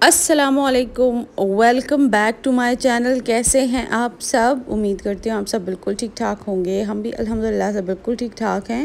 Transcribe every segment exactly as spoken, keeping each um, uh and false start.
अस्सलामुअलैकुम, welcome back to my channel. कैसे हैं आप सब? उम्मीद करती हूँ आप सब बिल्कुल ठीक ठाक होंगे। हम भी अल्हम्दुलिल्लाह से बिल्कुल ठीक ठाक हैं।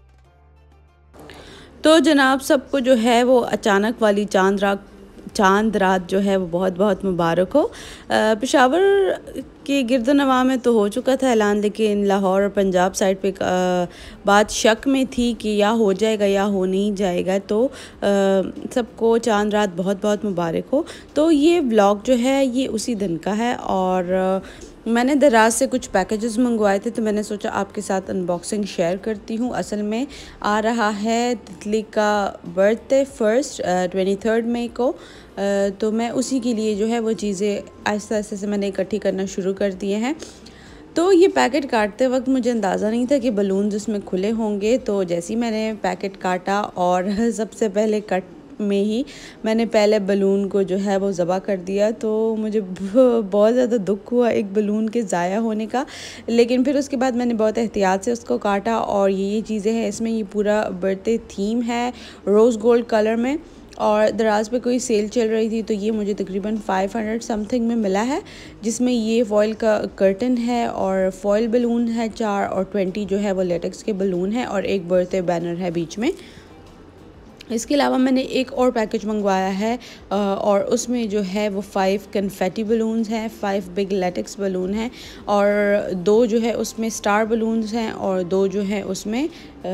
तो जनाब सबको जो है वो अचानक वाली चांद रात चांद रात जो है वो बहुत बहुत मुबारक हो। पेशावर के गिरदोनवा में तो हो चुका था ऐलान, लेकिन लाहौर और पंजाब साइड पे बात शक में थी कि या हो जाएगा या हो नहीं जाएगा। तो सबको चांद रात बहुत बहुत मुबारक हो। तो ये व्लॉग जो है ये उसी दिन का है और मैंने दराज से कुछ पैकेजेस मंगवाए थे, तो मैंने सोचा आपके साथ अनबॉक्सिंग शेयर करती हूँ। असल में आ रहा है तितली का बर्थडे फर्स्ट ट्वेंटी थर्ड मई को, तो मैं उसी के लिए जो है वो चीज़ें आहिस्ता आहिस्ता से मैंने इकट्ठी करना शुरू कर दिए हैं। तो ये पैकेट काटते वक्त मुझे अंदाज़ा नहीं था कि बलून्स इसमें खुले होंगे। तो जैसे ही मैंने पैकेट काटा और सबसे पहले कट में ही मैंने पहले बलून को जो है वो ज़बा कर दिया, तो मुझे बहुत ज़्यादा दुख हुआ एक बलून के ज़ाया होने का। लेकिन फिर उसके बाद मैंने बहुत एहतियात से उसको काटा और ये ये चीज़ें हैं इसमें। ये पूरा बर्थडे थीम है रोज़ गोल्ड कलर में और दराज पे कोई सेल चल रही थी, तो ये मुझे तकरीबन फाइव हंड्रेड समथिंग में मिला है, जिसमें ये फॉइल का कर्टन है और फॉइल बलून है चार और ट्वेंटी जो है वो लेटेक्स के बलून है और एक बर्थडे बैनर है बीच में। इसके अलावा मैंने एक और पैकेज मंगवाया है और उसमें जो है वो फाइव कन्फेटी बलून्स हैं, फाइव बिग लेटेक्स बलून हैं और दो जो है उसमें स्टार बलून्स हैं और दो जो है उसमें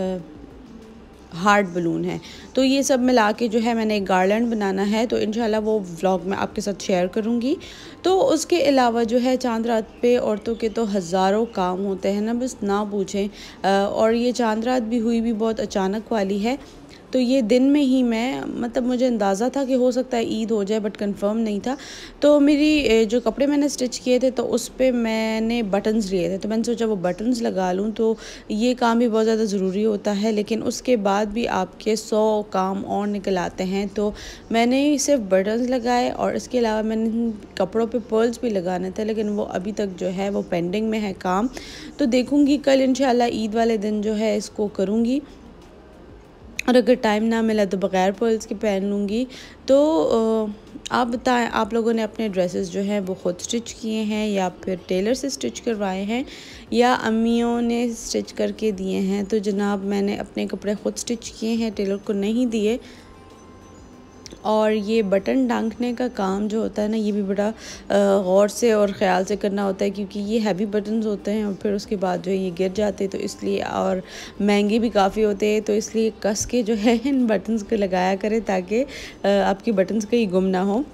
हार्ट बलून है। तो ये सब मिला के जो है मैंने एक गार्लैंड बनाना है, तो इंशाल्लाह वो व्लॉग मैं आपके साथ शेयर करूँगी। तो उसके अलावा जो है चांद रात पे औरतों के तो हज़ारों काम होते हैं ना, बस ना पूछें। और ये चांद रात भी हुई भी बहुत अचानक वाली है। तो ये दिन में ही मैं मतलब मुझे अंदाज़ा था कि हो सकता है ईद हो जाए, बट कंफर्म नहीं था। तो मेरी जो कपड़े मैंने स्टिच किए थे तो उस पर मैंने बटन्स लिए थे, तो मैंने सोचा वो बटन्स लगा लूँ। तो ये काम भी बहुत ज़्यादा ज़रूरी होता है, लेकिन उसके बाद भी आपके सौ काम और निकल आते हैं। तो मैंने सिर्फ बटन्स लगाए और इसके अलावा मैंने कपड़ों पे पर्ल्स भी लगाने थे, लेकिन वो अभी तक जो है वो पेंडिंग में है काम। तो देखूँगी कल इंशाल्लाह ईद वाले दिन जो है इसको करूँगी, और अगर टाइम ना मिला तो बग़ैर पर्ल्स के पहन लूँगी। तो आप बताएं, आप लोगों ने अपने ड्रेसेस जो हैं वो ख़ुद स्टिच किए हैं या फिर टेलर से स्टिच करवाए हैं या अम्मियों ने स्टिच करके दिए हैं? तो जनाब मैंने अपने कपड़े ख़ुद स्टिच किए हैं, टेलर को नहीं दिए। और ये बटन टांगने का काम जो होता है ना, ये भी बड़ा गौर से और ख़्याल से करना होता है, क्योंकि ये हैवी बटन्स होते हैं और फिर उसके बाद जो है ये गिर जाते हैं, तो इसलिए और महंगे भी काफ़ी होते हैं। तो इसलिए कस के जो है इन बटन्स को लगाया करें ताकि आपकी बटन्स कहीं गुम ना हो।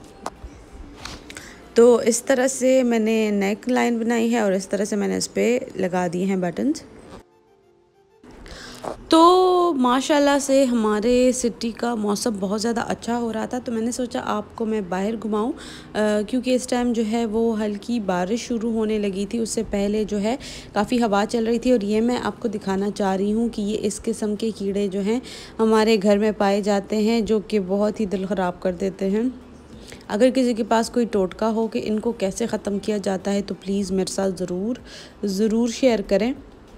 तो इस तरह से मैंने नेक लाइन बनाई है और इस तरह से मैंने इस पर लगा दिए हैं बटन्स। तो माशाल्लाह से हमारे सिटी का मौसम बहुत ज़्यादा अच्छा हो रहा था, तो मैंने सोचा आपको मैं बाहर घुमाऊं, क्योंकि इस टाइम जो है वो हल्की बारिश शुरू होने लगी थी। उससे पहले जो है काफ़ी हवा चल रही थी और ये मैं आपको दिखाना चाह रही हूँ कि ये इस किस्म के कीड़े जो हैं हमारे घर में पाए जाते हैं, जो कि बहुत ही दिल ख़राब कर देते हैं। अगर किसी के पास कोई टोटका हो कि इनको कैसे ख़त्म किया जाता है तो प्लीज़ मेरे साथ ज़रूर ज़रूर शेयर करें।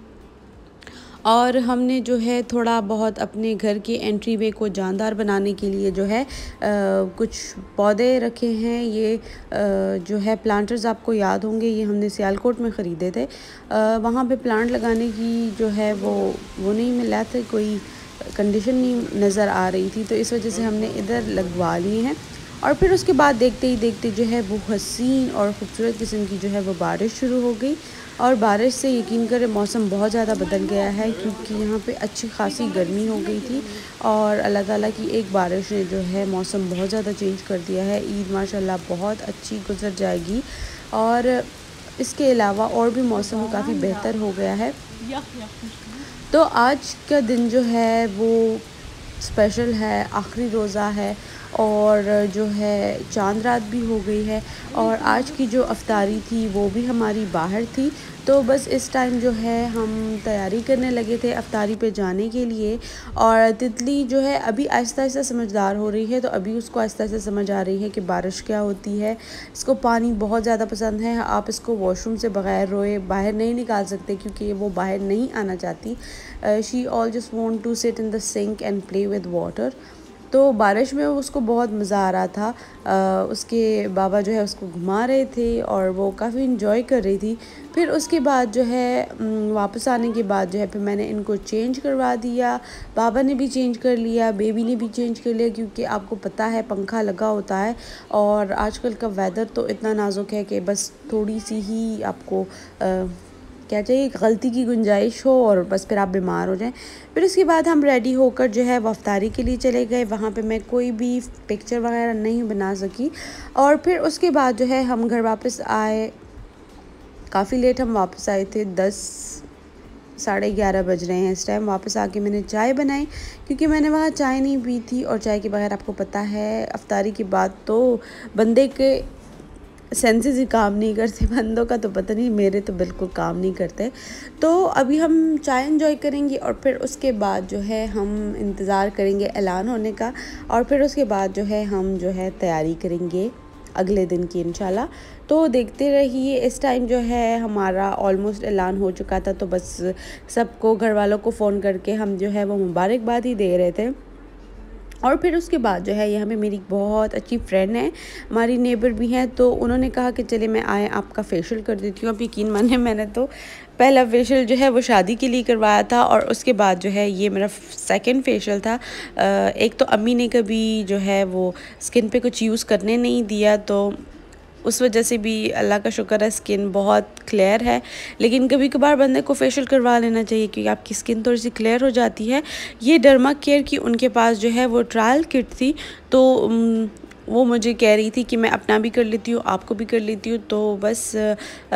और हमने जो है थोड़ा बहुत अपने घर के एंट्री वे को जानदार बनाने के लिए जो है आ, कुछ पौधे रखे हैं। ये आ, जो है प्लांटर्स आपको याद होंगे, ये हमने सियालकोट में ख़रीदे थे। वहाँ पे प्लांट लगाने की जो है वो वो नहीं मिला था, कोई कंडीशन नहीं नज़र आ रही थी, तो इस वजह से हमने इधर लगवा लिए हैं। और फिर उसके बाद देखते ही देखते जो है वो हसीन और ख़ूबसूरत किस्म की जो है वो बारिश शुरू हो गई। और बारिश से यकीन करें मौसम बहुत ज़्यादा बदल गया है, क्योंकि यहाँ पे अच्छी खासी गर्मी हो गई थी और अल्लाह ताला की एक बारिश ने जो है मौसम बहुत ज़्यादा चेंज कर दिया है। ईद माशाल्लाह बहुत अच्छी गुजर जाएगी और इसके अलावा और भी मौसम काफ़ी बेहतर हो गया है। तो आज का दिन जो है वो स्पेशल है, आखिरी रोज़ा है और जो है चांद रात भी हो गई है और आज की जो अफ्तारी थी वो भी हमारी बाहर थी। तो बस इस टाइम जो है हम तैयारी करने लगे थे अफ्तारी पे जाने के लिए। और तितली जो है अभी आहिस्ता आहिस्ता समझदार हो रही है, तो अभी उसको आहिस्ता आहिस्ता समझ आ रही है कि बारिश क्या होती है। इसको पानी बहुत ज़्यादा पसंद है। आप इसको वॉशरूम से बग़ैर रोए बाहर नहीं निकाल सकते, क्योंकि वो बाहर नहीं आना चाहती। She all just want to sit in the sink and play with water. तो बारिश में उसको बहुत मज़ा आ रहा था। आ, उसके बाबा जो है उसको घुमा रहे थे और वो काफ़ी इन्जॉय कर रही थी। फिर उसके बाद जो है वापस आने के बाद जो है फिर मैंने इनको चेंज करवा दिया। बाबा ने भी चेंज कर लिया, बेबी ने भी चेंज कर लिया, क्योंकि आपको पता है पंखा लगा होता है और आजकल का वेदर तो इतना नाजुक है कि बस थोड़ी सी ही आपको आ, क्या चाहिए, गलती की गुंजाइश हो और बस फिर आप बीमार हो जाएं। फिर उसके बाद हम रेडी होकर जो है वफ्तारी के लिए चले गए। वहाँ पे मैं कोई भी पिक्चर वगैरह नहीं बना सकी। और फिर उसके बाद जो है हम घर वापस आए। काफ़ी लेट हम वापस आए थे, दस साढ़े ग्यारह बज रहे हैं इस टाइम। वापस आके मैंने चाय बनाई, क्योंकि मैंने वहाँ चाय नहीं पी थी और चाय के बगैर आपको पता है अफ्तारी के बाद तो बंदे के सेंसेस ही काम नहीं करते। बंदों का तो पता नहीं, मेरे तो बिल्कुल काम नहीं करते। तो अभी हम चाय एंजॉय करेंगे और फिर उसके बाद जो है हम इंतज़ार करेंगे ऐलान होने का। और फिर उसके बाद जो है हम जो है तैयारी करेंगे अगले दिन की इंशाल्लाह। तो देखते रहिए। इस टाइम जो है हमारा ऑलमोस्ट ऐलान हो चुका था, तो बस सबको, घर वालों को फ़ोन करके हम जो है वो मुबारकबाद ही दे रहे थे। और फिर उसके बाद जो है ये हमें, मेरी बहुत अच्छी फ्रेंड है, हमारी नेबर भी हैं, तो उन्होंने कहा कि चले मैं आए आपका फेशियल कर देती हूँ। अब यकीन माने मैंने तो पहला फेशियल जो है वो शादी के लिए करवाया था और उसके बाद जो है ये मेरा सेकंड फेशियल था। एक तो अम्मी ने कभी जो है वो स्किन पे कुछ यूज़ करने नहीं दिया, तो उस वजह से भी अल्लाह का शुक्र है स्किन बहुत क्लियर है। लेकिन कभी कभार बंदे को फेशियल करवा लेना चाहिए, क्योंकि आपकी स्किन थोड़ी सी क्लियर हो जाती है। ये डर्मा केयर की उनके पास जो है वो ट्रायल किट थी, तो वो मुझे कह रही थी कि मैं अपना भी कर लेती हूँ, आपको भी कर लेती हूँ। तो बस आ,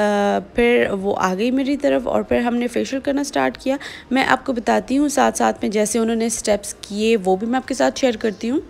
फिर वो आ गई मेरी तरफ और फिर हमने फेशियल करना स्टार्ट किया। मैं आपको बताती हूँ साथ साथ में जैसे उन्होंने स्टेप्स किए वो भी मैं आपके साथ शेयर करती हूँ।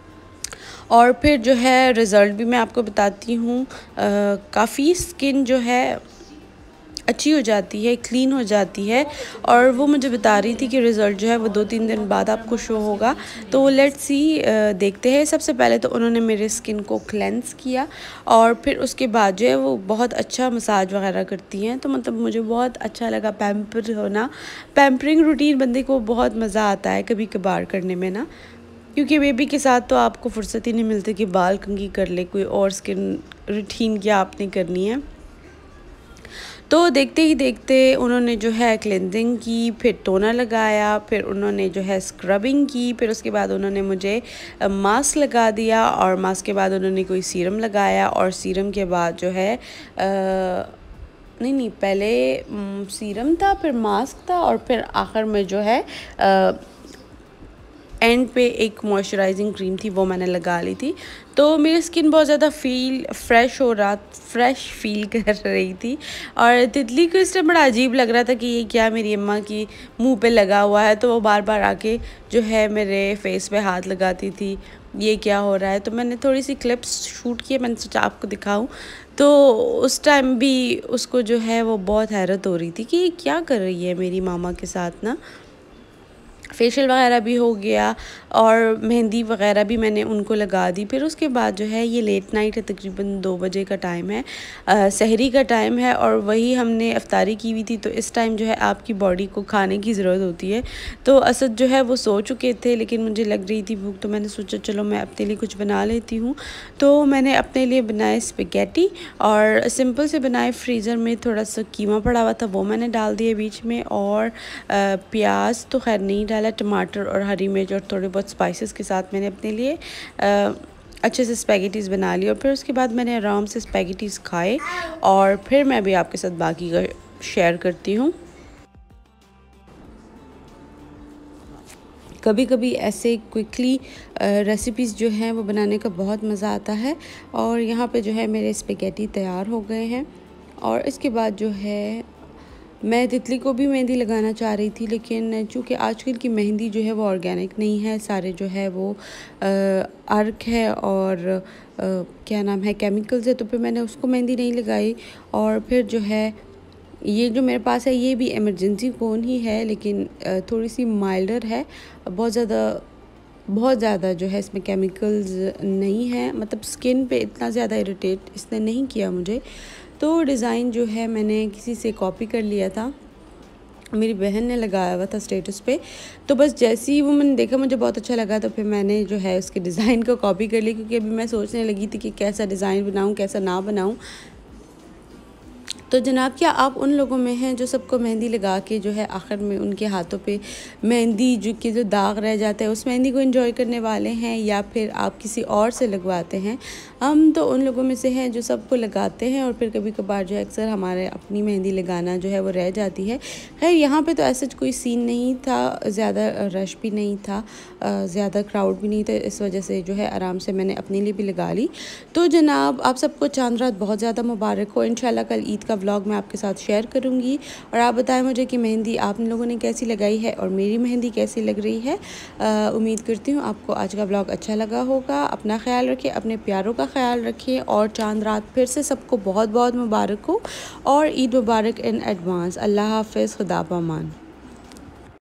और फिर जो है रिज़ल्ट भी मैं आपको बताती हूँ। काफ़ी स्किन जो है अच्छी हो जाती है, क्लीन हो जाती है। और वो मुझे बता रही थी कि रिज़ल्ट जो है वो दो तीन दिन बाद आपको शो होगा। तो लेट्स सी, देखते हैं। सबसे पहले तो उन्होंने मेरे स्किन को क्लेंस किया और फिर उसके बाद जो है वो बहुत अच्छा मसाज वगैरह करती हैं। तो मतलब मुझे बहुत अच्छा लगा पैम्पर होना। पैम्परिंग रूटीन बंदे को बहुत मज़ा आता है कभी कभार करने में ना, क्योंकि बेबी के साथ तो आपको फुर्सत ही नहीं मिलती कि बाल कंघी कर ले, कोई और स्किन रूटीन क्या आपने करनी है। तो देखते ही देखते उन्होंने जो है क्लेंजिंग की, फिर टोनर लगाया, फिर उन्होंने जो है स्क्रबिंग की, फिर उसके बाद उन्होंने मुझे मास्क लगा दिया और मास्क के बाद उन्होंने कोई सीरम लगाया और सीरम के बाद जो है आ, नहीं नहीं पहले सीरम था, फिर मास्क था और फिर आखिर में जो है आ, एंड पे एक मॉइस्चराइजिंग क्रीम थी, वो मैंने लगा ली थी। तो मेरी स्किन बहुत ज़्यादा फील फ्रेश हो रहा फ्रेश फील कर रही थी। और तितली को इस टाइम बड़ा अजीब लग रहा था कि ये क्या मेरी अम्मा की मुंह पे लगा हुआ है, तो वो बार बार आके जो है मेरे फेस पे हाथ लगाती थी, ये क्या हो रहा है। तो मैंने थोड़ी सी क्लिप्स शूट किए, मैंने सोचा आपको दिखाऊं। तो उस टाइम भी उसको जो है वो बहुत हैरत हो रही थी कि ये क्या कर रही है मेरी मामा के साथ ना। फेशियल वगैरह भी हो गया और मेहंदी वगैरह भी मैंने उनको लगा दी। फिर उसके बाद जो है ये लेट नाइट है, तकरीबन दो बजे का टाइम है, सहरी का टाइम है और वही हमने अफ्तारी की हुई थी। तो इस टाइम जो है आपकी बॉडी को खाने की ज़रूरत होती है। तो असद जो है वो सो चुके थे, लेकिन मुझे लग रही थी भूख, तो मैंने सोचा चलो मैं अपने लिए कुछ बना लेती हूँ। तो मैंने अपने लिए बनाए स्पेगेटी और सिंपल से बनाए। फ्रीज़र में थोड़ा सा कीमा पड़ा हुआ था, वो मैंने डाल दिया बीच में, और प्याज तो खैर नहीं डाला, टमाटर और हरी मिर्च और थोड़े बहुत स्पाइसेस के साथ मैंने अपने लिए आ, अच्छे से स्पैगेटीज़ बना ली। और फिर उसके बाद मैंने आराम से स्पैगेटीज़ खाए और फिर मैं भी आपके साथ बाकी का शेयर करती हूँ। कभी कभी ऐसे क्विकली रेसिपीज़ जो हैं वो बनाने का बहुत मज़ा आता है। और यहाँ पे जो है मेरे स्पैगेटी तैयार हो गए हैं। और इसके बाद जो है मैं तितली को भी मेहंदी लगाना चाह रही थी, लेकिन चूँकि आजकल की मेहंदी जो है वो ऑर्गेनिक नहीं है, सारे जो है वो अर्क है और आ, क्या नाम है केमिकल्स है, तो फिर मैंने उसको मेहंदी नहीं लगाई। और फिर जो है ये जो मेरे पास है ये भी इमरजेंसी कोन ही है, लेकिन थोड़ी सी माइल्डर है, बहुत ज़्यादा बहुत ज़्यादा जो है इसमें केमिकल्स नहीं है, मतलब स्किन पे इतना ज़्यादा इरिटेट इसने नहीं किया मुझे। तो डिज़ाइन जो है मैंने किसी से कॉपी कर लिया था मेरी बहन ने लगाया हुआ था स्टेटस पे। तो बस जैसे ही वो मैंने देखा मुझे बहुत अच्छा लगा, तो फिर मैंने जो है उसके डिज़ाइन को कॉपी कर ली, क्योंकि अभी मैं सोचने लगी थी कि कैसा डिज़ाइन बनाऊँ कैसा ना बनाऊँ। तो जनाब, क्या आप उन लोगों में हैं जो सबको मेहंदी लगा के जो है आखिर में उनके हाथों पे मेहंदी जो कि जो दाग रह जाता है उस मेहंदी को एंजॉय करने वाले हैं, या फिर आप किसी और से लगवाते हैं? हम तो उन लोगों में से हैं जो सबको लगाते हैं, और फिर कभी कभार जो है अक्सर हमारे अपनी मेहंदी लगाना जो है वो रह जाती है। खैर यहाँ पे तो ऐसा कोई सीन नहीं था, ज़्यादा रश भी नहीं था, ज़्यादा क्राउड भी नहीं था, इस वजह से जो है आराम से मैंने अपने लिए भी लगा ली। तो जनाब, आप सबको चांद रात बहुत ज़्यादा मुबारक हो। इंशाल्लाह कल ईद का व्लॉग मैं आपके साथ शेयर करूँगी, और आप बताएं मुझे कि मेहंदी आप लोगों ने कैसी लगाई है और मेरी मेहंदी कैसी लग रही है। आ, उम्मीद करती हूँ आपको आज का व्लॉग अच्छा लगा होगा। अपना ख्याल रखिए, अपने प्यारों का ख्याल रखिए, और चांद रात फिर से सबको बहुत बहुत मुबारक हो, और ईद मुबारक इन एडवांस। अल्लाह हाफ़िज़, खुदा पामान।